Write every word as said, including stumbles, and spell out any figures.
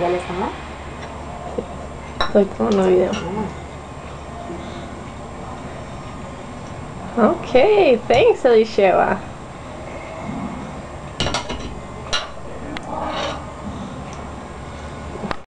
¿Ya le estamos? Estoy tomando video. Okay, thanks, Elisheva.